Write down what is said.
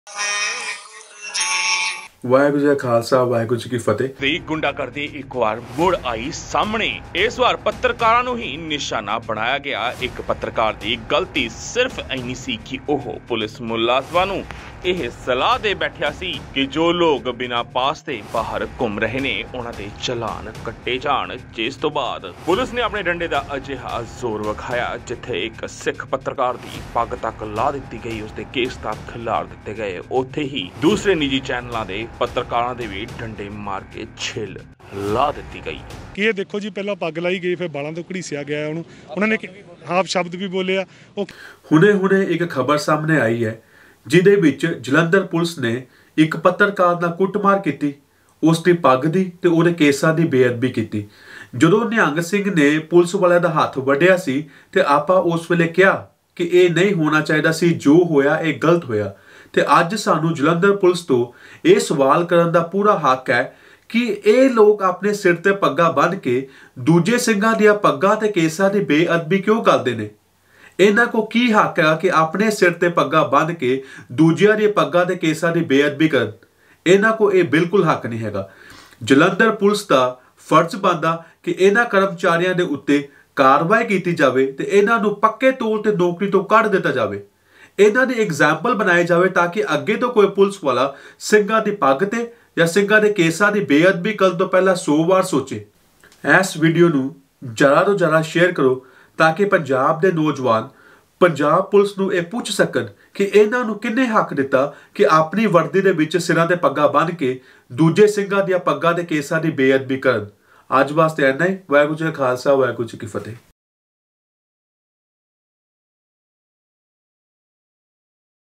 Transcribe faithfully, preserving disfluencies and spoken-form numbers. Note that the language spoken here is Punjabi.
ਵਾਹਿਗੁਰੂ ਜੀ ਕਾ ਖਾਲਸਾ ਵਾਹਿਗੁਰੂ ਜੀ ਕੀ ਫਤਿਹ। ਦੀ ਗੁੰਡਾਗਰਦੀ ਇੱਕ ਵਾਰ ਮੁੜ ਆਈ ਸਾਹਮਣੇ। ਇਸ ਵਾਰ ਪੱਤਰਕਾਰਾਂ ਨੂੰ ਹੀ ਨਿਸ਼ਾਨਾ ਬਣਾਇਆ ਗਿਆ। ਇੱਕ ਪੱਤਰਕਾਰ ਦੀ ਗਲਤੀ ਸਿਰਫ ਇੰਨੀ ਸੀ ਕਿ ਉਹ ਪੁਲਿਸ ਮੁਲਾਜ਼ਮਾਂ ਨੂੰ ਇਹ ਸਲਾਹ ਦੇ ਬੈਠਿਆ ਸੀ ਕਿ ਜੋ ਲੋਕ ਬਿਨਾਂ ਪਾਸ ਦੇ ਬਾਹਰ ਘੁੰਮ ਰਹੇ ਨੇ ਉਹਨਾਂ ਦੇ ਚਲਾਨ ਕੱਟੇ ਜਾਣ। ਜਿਸ ਤੋਂ ਬਾਅਦ ਪੁਲਿਸ ਨੇ ਆਪਣੇ ਡੰਡੇ ਦਾ ਅਜਿਹਾ ਜ਼ੋਰ ਵਿਖਾਇਆ ਜਿੱਥੇ ਇੱਕ ਸਿੱਖ ਪੱਤਰਕਾਰ ਦੀ ਪੱਗ ਤੱਕ ਲਾ ਦਿੱਤੀ ਗਈ, ਉਸਦੇ ਕੇਸ ਤੱਕ ਖਿਲਾਰ ਦਿੱਤੇ ਗਏ। ਉੱਥੇ ਹੀ ਦੂਸਰੇ ਨਿੱਜੀ ਚੈਨਲਾਂ ਦੇ ਪੱਤਰਕਾਰਾਂ ਦੇ ਵੀ ਡੰਡੇ ਮਾਰ ਕੇ ਛਿੱਲ ਲਾ ਦਿੱਤੀ ਗਈ। ਕਿ ਇਹ ਦੇਖੋ ਜੀ, ਪਹਿਲਾਂ ਪੱਗ ਲਾਈ ਗਈ, ਫਿਰ ਬਾਲਾਂ ਤੋਂ ਘੜੀਸਿਆ ਗਿਆ ਉਹਨੂੰ। ਉਹਨਾਂ ਨੇ ਆਪ ਸ਼ਬਦ ਵੀ ਬੋਲਿਆ। ਉਹ ਹੁਣੇ ਹੁਣੇ ਇੱਕ ਖਬਰ ਸਾਹਮਣੇ ਆਈ ਹੈ ਜਿਹਦੇ ਵਿੱਚ ਜਲੰਧਰ ਪੁਲਿਸ ਨੇ ਇੱਕ ਪੱਤਰਕਾਰ ਨਾਲ ਕੁੱਟਮਾਰ ਕੀਤੀ, ਉਸ ਦੀ ਪੱਗ ਦੀ ਤੇ ਉਹਦੇ ਕੇਸਾਂ ਦੀ ਬੇਅਦਬੀ ਕੀਤੀ। ਜਦੋਂ ਨਿਹੰਗ ਸਿੰਘ ਨੇ ਪੁਲਿਸ ਵਾਲਿਆਂ ਦਾ ਹੱਥ ਵੱਢਿਆ ਸੀ ਤੇ ਆਪਾਂ ਉਸ ਵੇਲੇ ਕਿਹਾ ਕਿ ਇਹ ਨਹੀਂ ਹੋਣਾ ਚਾਹੀਦਾ ਸੀ, ਜੋ ਹੋਇਆ ਇਹ ਗਲਤ ਹੋਇਆ। ਤੇ ਅੱਜ ਸਾਨੂੰ ਜਲੰਧਰ ਪੁਲਿਸ ਤੋਂ ਇਹ ਸਵਾਲ ਕਰਨ ਦਾ ਪੂਰਾ ਹੱਕ ਹੈ ਕਿ ਇਹ ਲੋਕ ਆਪਣੇ ਸਿਰ ਤੇ ਪੱਗਾਂ ਬੰਨ੍ਹ ਕੇ ਦੂਜੇ ਸਿੰਘਾਂ ਦੀਆਂ ਪੱਗਾਂ ਤੇ ਕੇਸਾਂ ਦੀ ਬੇਅਦਬੀ ਕਿਉਂ ਕਰਦੇ ਨੇ। ਇਹਨਾਂ ਕੋ ਕੀ ਹੱਕ ਹੈ ਕਿ ਆਪਣੇ ਸਿਰ ਤੇ ਪੱਗਾਂ ਬੰਨ੍ਹ ਕੇ ਦੂਜਿਆਂ ਦੀਆਂ ਪੱਗਾਂ ਤੇ ਕੇਸਾਂ ਦੀ ਬੇਅਦਬੀ ਕਰਨ। ਇਹਨਾਂ ਕੋ ਇਹ ਬਿਲਕੁਲ ਹੱਕ ਨਹੀਂ ਹੈਗਾ। ਜਲੰਧਰ ਪੁਲਿਸ ਦਾ ਫਰਜ਼ ਬਣਦਾ ਕਿ ਇਹਨਾਂ ਕਰਮਚਾਰੀਆਂ ਦੇ ਉੱਤੇ ਕਾਰਵਾਈ ਕੀਤੀ ਜਾਵੇ ਤੇ ਇਹਨਾਂ ਨੂੰ ਪੱਕੇ ਤੌਰ ਤੇ ਨੌਕਰੀ ਤੋਂ ਕੱਢ ਦਿੱਤਾ ਜਾਵੇ। ਇਹਨਾਂ ਦੀ ਐਗਜ਼ਾਮਪਲ ਬਣਾਏ ਜਾਵੇ ਤਾਂ ਕਿ ਅੱਗੇ ਤੋਂ ਕੋਈ ਪੁਲਿਸ ਵਾਲਾ ਸਿੰਘਾਂ ਦੀ ਪੱਗ ਤੇ ਜਾਂ ਸਿੰਘਾਂ ਦੇ ਕੇਸਾਂ ਦੀ ਬੇਅਦਬੀ ਕਰਨ ਤੋਂ ਪਹਿਲਾਂ ਸੌ ਵਾਰ ਸੋਚੇ। ਇਸ ਵੀਡੀਓ ਨੂੰ ਜ਼ਿਆਦਾ ਤੋਂ ਜ਼ਿਆਦਾ ਸ਼ੇਅਰ ਕਰੋ ਤਾਂ ਕਿ ਪੰਜਾਬ ਦੇ ਨੌਜਵਾਨ ਪੰਜਾਬ ਪੁਲਿਸ ਨੂੰ ਇਹ ਪੁੱਛ ਸਕਣ ਕਿ ਇਹਨਾਂ ਨੂੰ ਕਿਹਨੇ ਹੱਕ ਦਿੱਤਾ ਕਿ ਆਪਣੀ ਵਰਦੀ ਦੇ ਵਿੱਚ ਸਿਰਾਂ ਤੇ ਪੱਗਾਂ ਬੰਨ੍ਹ ਕੇ ਦੂਜੇ ਸਿੰਘਾਂ ਦੀਆਂ ਪੱਗਾਂ ਦੇ ਕੇਸਾਂ ਦੀ ਬੇਅਦਬੀ ਕਰਨ। ਅੱਜ ਵਾਸਤੇ ਇੰਨਾ ਹੀ। ਵਾਹਿਗੁਰੂ ਜੀ ਕਾ ਖਾਲਸਾ ਵਾਹਿਗੁਰੂ ਜੀ ਕੀ ਫਤਿਹ।